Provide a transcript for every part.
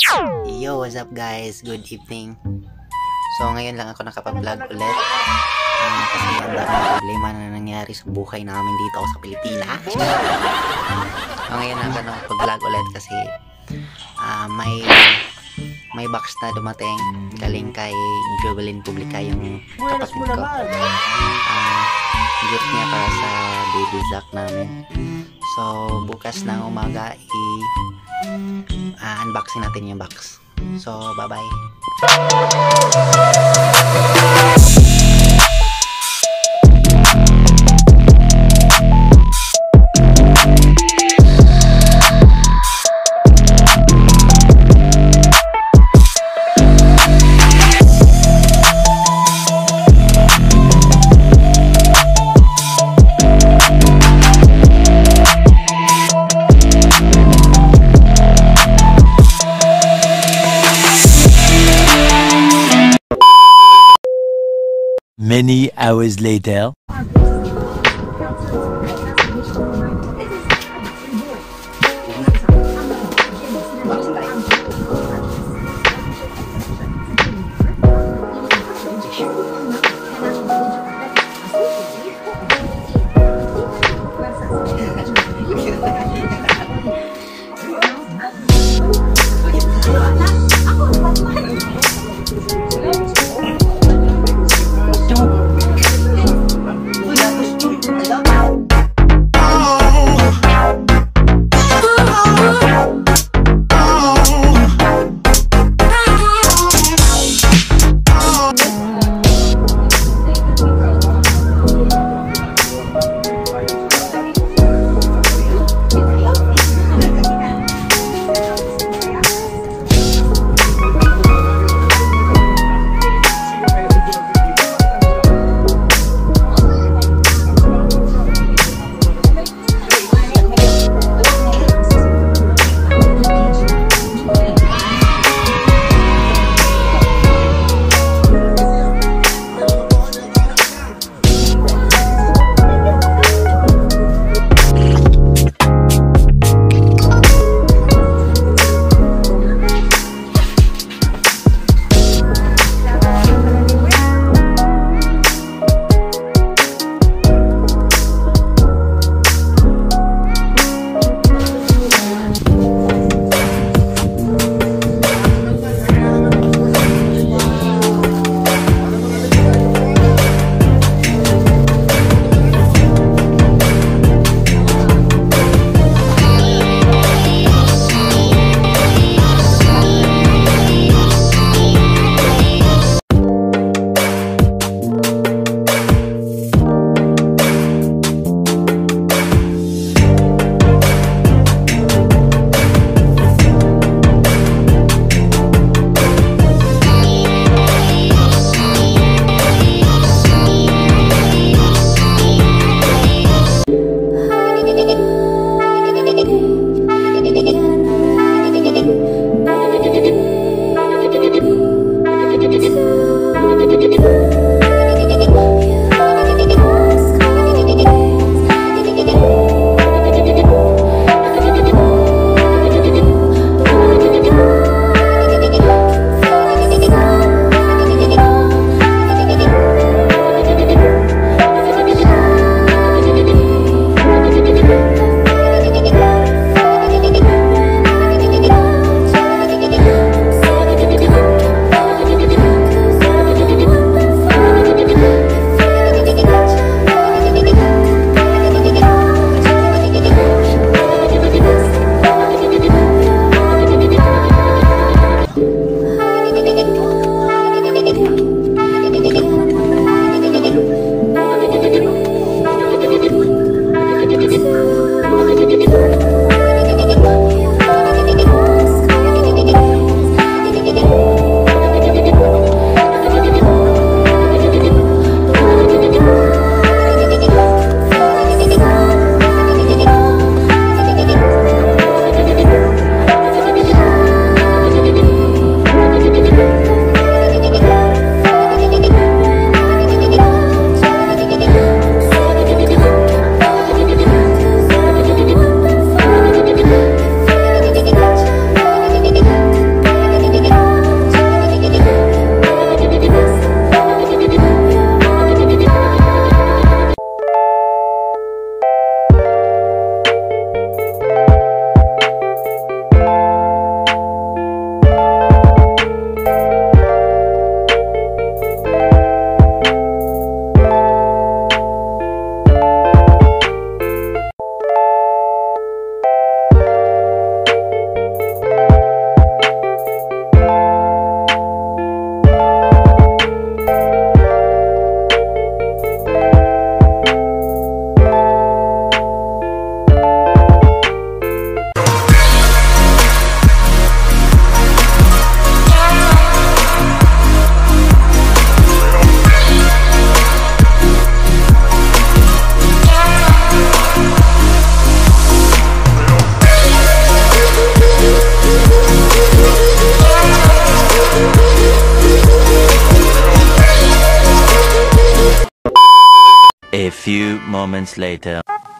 Yo, what's up guys? Good evening. So ngayon lang ako nakapag-vlog ulit kasi ang daming problema na nangyari sa buhay namin dito sa Pilipinas. So ngayon lang ako nakapag-vlog ulit kasi may box na dumating galing kay Jovelyn Publica, yung kapatid ko. Gift niya para sa baby Zack namin. So bukas ng umaga unboxing natin yung box. So bye bye. Many hours later. few moments later.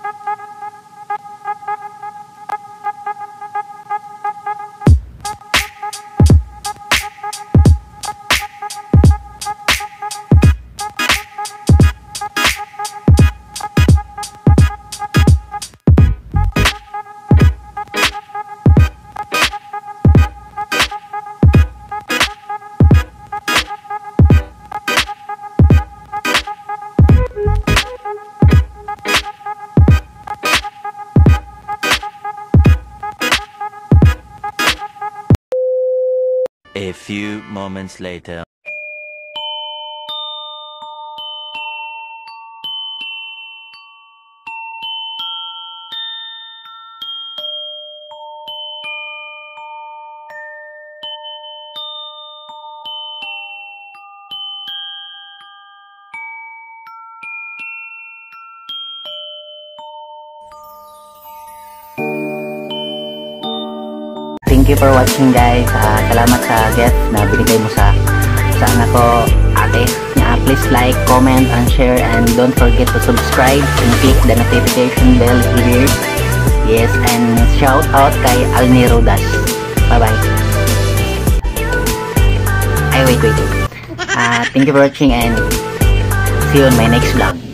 A few moments later. Thank you for watching guys. Salamat sa gift na binigay mo sa anak ko, ate. Please like, comment, and share, and don't forget to subscribe and click the notification bell here. Yes, and shout out kay Alniro Das. Bye bye. Ay, wait. Thank you for watching and see you on my next vlog.